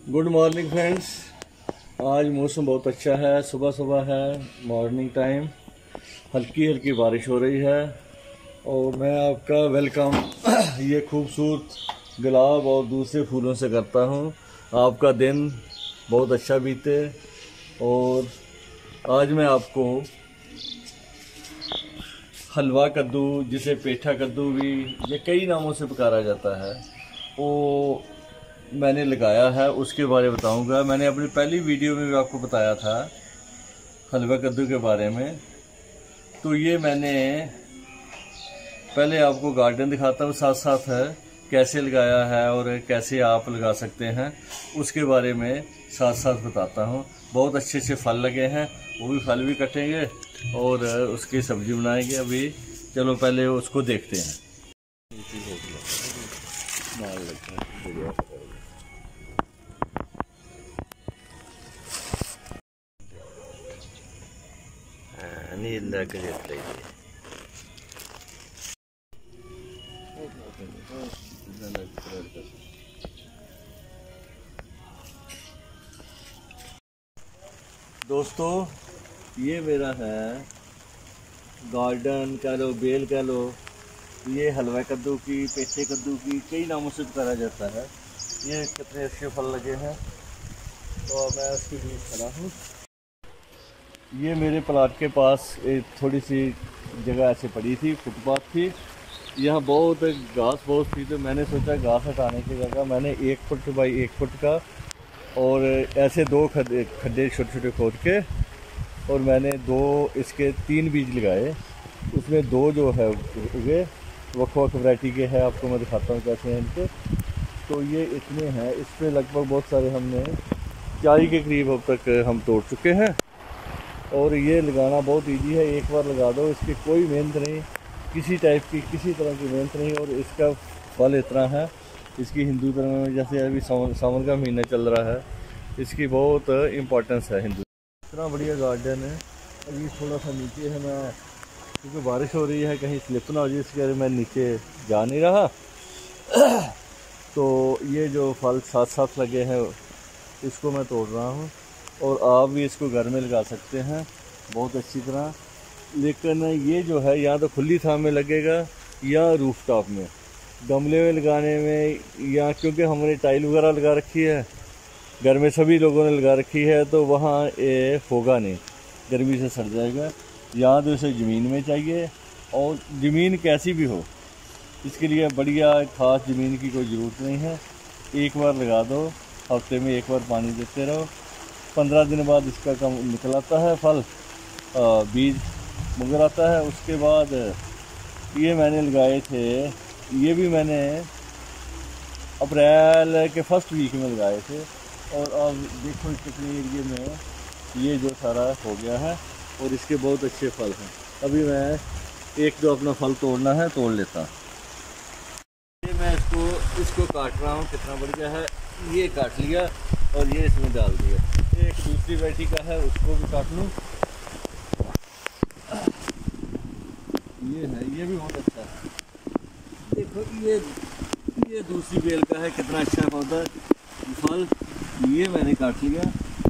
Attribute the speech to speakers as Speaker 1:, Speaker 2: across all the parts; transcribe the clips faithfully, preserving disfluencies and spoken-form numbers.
Speaker 1: Good morning friends. आज मौसम बहुत अच्छा है, सुबह सुबह है, मॉर्निंग टाइम, हल्की हल्की बारिश हो रही है और मैं आपका वेलकम ये खूबसूरत गुलाब और दूसरे फूलों से करता हूँ। आपका दिन बहुत अच्छा बीते। और आज मैं आपको हलवा कद्दू, जिसे पेठा कद्दू भी ये कई नामों से पुकारा जाता है, वो मैंने लगाया है, उसके बारे में बताऊंगा। मैंने अपनी पहली वीडियो में भी आपको बताया था हलवा कद्दू के बारे में। तो ये मैंने पहले आपको गार्डन दिखाता हूँ, साथ साथ है कैसे लगाया है और कैसे आप लगा सकते हैं उसके बारे में साथ साथ बताता हूँ। बहुत अच्छे अच्छे फल लगे हैं, वो भी फल भी कटेंगे और उसकी सब्जी बनाएंगे। अभी चलो पहले उसको देखते हैं।
Speaker 2: ನೀರಿನ ಕಲಿಯುತ್ತಾ ಇದೆ.
Speaker 1: दोस्तों, ये मेरा है गार्डन कह लो, बेल कह लो। ये हलवा कद्दू की, पेठे कद्दू की कई नामों से पुकारा जाता है। ये कितने अच्छे फल लगे हैं। तो मैं उसके बीच खड़ा हूँ। ये मेरे प्लाट के पास एक थोड़ी सी जगह ऐसे पड़ी थी, फुटपाथ थी। यहाँ बहुत घास बहुत थी, तो मैंने सोचा घास हटाने की जगह मैंने एक फुट बाई एक फुट का और ऐसे दो खड्डे खड्डे छोटे छोटे खोद के, और मैंने दो इसके तीन बीज लगाए। उसमें दो जो है उगे वक् वक् वैरायटी के हैं। आपको मैं दिखाता हूँ कैसे हैं इनके। तो ये इतने हैं, इस पर लगभग बहुत सारे हमने चालीस के करीब अब तक हम तोड़ चुके हैं। और ये लगाना बहुत इजी है, एक बार लगा दो, इसकी कोई मेहनत नहीं, किसी टाइप की किसी तरह की मेहनत नहीं। और इसका फल इतना है, इसकी हिंदू धर्म में जैसे अभी सावन सावन का महीना चल रहा है, इसकी बहुत इम्पोर्टेंस है हिंदू। इतना बढ़िया गार्डन है। अभी थोड़ा सा नीचे है, मैं क्योंकि बारिश हो रही है कहीं स्लिप ना हो जाए, इसके मैं नीचे जा नहीं रहा। तो ये जो फल साथ साथ लगे हैं इसको मैं तोड़ रहा हूँ, और आप भी इसको घर में लगा सकते हैं बहुत अच्छी तरह। लेकिन ये जो है या तो खुली छांव में लगेगा या रूफ टॉप में, गमले में लगाने में, या क्योंकि हमने टाइल वगैरह लगा रखी है घर में, सभी लोगों ने लगा रखी है, तो वहाँ ये होगा नहीं, गर्मी से सड़ जाएगा। या तो इसे ज़मीन में चाहिए, और ज़मीन कैसी भी हो, इसके लिए बढ़िया खास ज़मीन की कोई ज़रूरत नहीं है। एक बार लगा दो, हफ्ते में एक बार पानी देते रहो, पंद्रह दिन बाद इसका कम निकल आता है फल, बीज मुगर आता है। उसके बाद ये मैंने लगाए थे, ये भी मैंने अप्रैल के फर्स्ट वीक में लगाए थे। और अब देखो कितने एरिए में ये जो सारा हो गया है, और इसके बहुत अच्छे फल हैं। अभी मैं एक दो अपना फल तोड़ना है, तोड़ लेता। ये मैं इसको इसको काट रहा हूँ, कितना बढ़िया है। ये काट लिया और ये इसमें डाल दिया। एक दूसरी वैरायटी का है, उसको भी काट लूँ। ये है, ये भी बहुत अच्छा है। देखो ये ये दूसरी बेल का है, कितना अच्छा पौधा फल। ये मैंने काट लिया।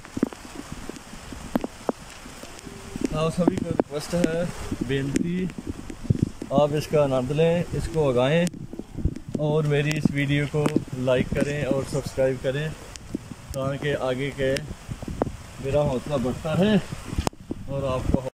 Speaker 1: आप सभी को रिक्वेस्ट है, बेनती, आप इसका आनंद लें, इसको उगाएं और मेरी इस वीडियो को लाइक करें और सब्सक्राइब करें, ताकि आगे के मेरा हौसला बढ़ता है और आपको